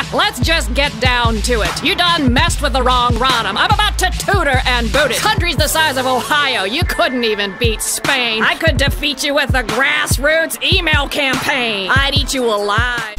Let's just get down to it. You done messed with the wrong Rodham. I'm about to tutor and boot it. Countries the size of Ohio, you couldn't even beat Spain. I could defeat you with a grassroots email campaign. I'd eat you alive.